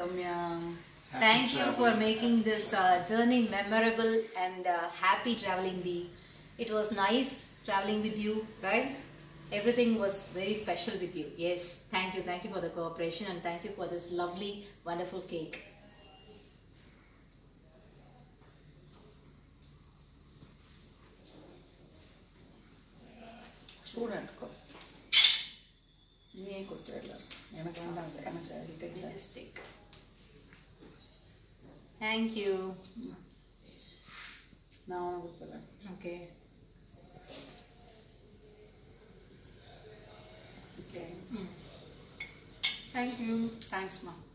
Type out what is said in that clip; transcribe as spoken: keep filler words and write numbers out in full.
Thank you for making this uh, journey memorable and uh, happy traveling bee. It was nice traveling with you, right? Everything was very special with you. Yes, thank you. Thank you for the cooperation and thank you for this lovely, wonderful cake. Spoon எடுத்துக்கோ. நீயே கொடுத்துடல. எனக்கு வேண்டாம். எனக்கு just take. Thank you. நான் உனக்கு கொடுத்துறேன். Okay. Okay. Mm. Thank you. Thanks, Ma.